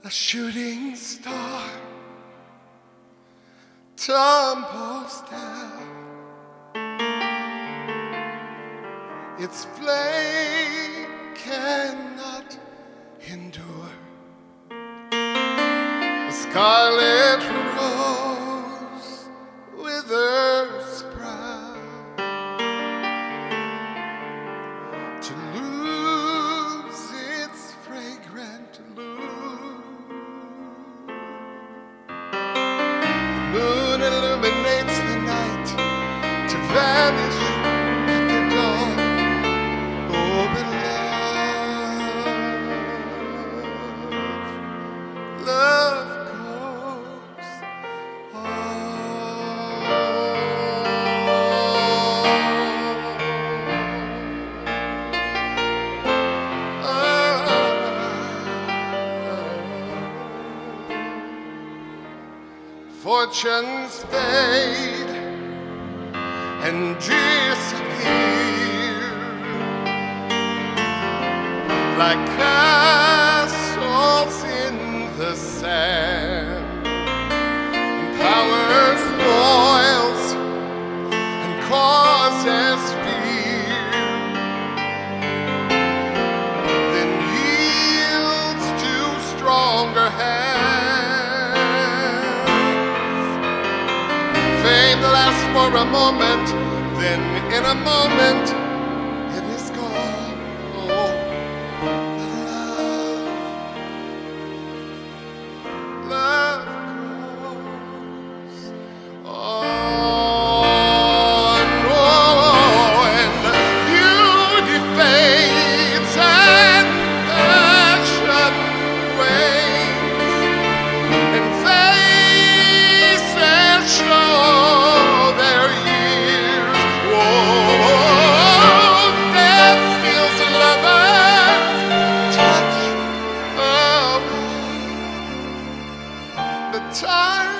a shooting star tumbles down. Its flame cannot endure. A scarlet rose withers brown. To lose its fragrant bloom. The moon illuminates the night to vanish at the dawn. Oh, but love goes fortunes fade and disappear like castles in the sand. And power spoils and causes fear, then yields to stronger hands. Fame lasts for a moment, then in a moment it is gone. Oh, love goes on. Oh, and beauty fades and passion wanes, and faces show their years. Whoa, death steals a lover's touch away. The time